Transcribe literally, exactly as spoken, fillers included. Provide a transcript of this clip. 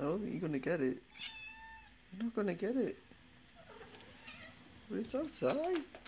I don't think you're gonna get it. You're not gonna get it. But it's outside.